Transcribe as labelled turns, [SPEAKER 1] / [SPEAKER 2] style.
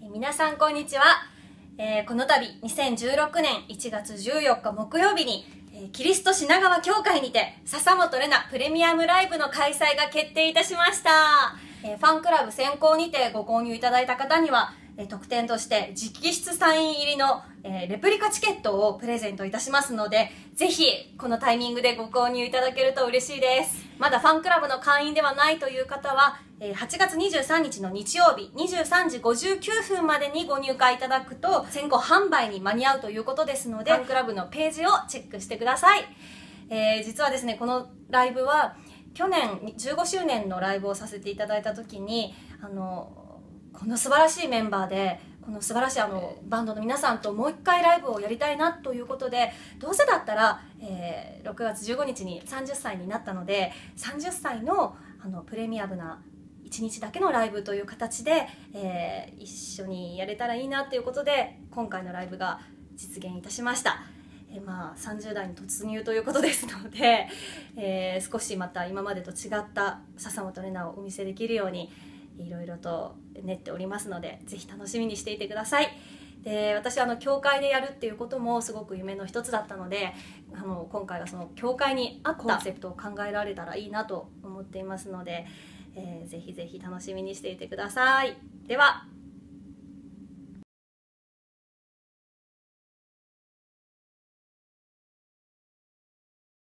[SPEAKER 1] 皆さんこんにちは。この度2016年1月14日木曜日に、キリスト品川教会にて笹本玲奈プレミアムライブの開催が決定いたしました。ファンクラブ先行にてご購入いただいた方には特典として直筆サイン入りのレプリカチケットをプレゼントいたしますので、ぜひこのタイミングでご購入いただけると嬉しいです。まだファンクラブの会員ではないという方は8月23日の日曜日23時59分までにご入会いただくと先行販売に間に合うということですので、ファンクラブのページをチェックしてください。実はですね、このライブは去年15周年のライブをさせていただいた時にこの素晴らしいメンバーでこの素晴らしいバンドの皆さんともう一回ライブをやりたいなということで、どうせだったら、6月15日に30歳になったので30歳のプレミアムな1日だけのライブという形で、一緒にやれたらいいなということで今回のライブが実現いたしました。30代に突入ということですので、少しまた今までと違った笹本玲奈をお見せできるようにいろいろと練っておりますので、ぜひ楽しみにしていてください。で、私教会でやるっていうこともすごく夢の一つだったので、今回はその教会に合ったコンセプトを考えられたらいいなと思っていますので、ぜひぜひ楽しみにしていてください。では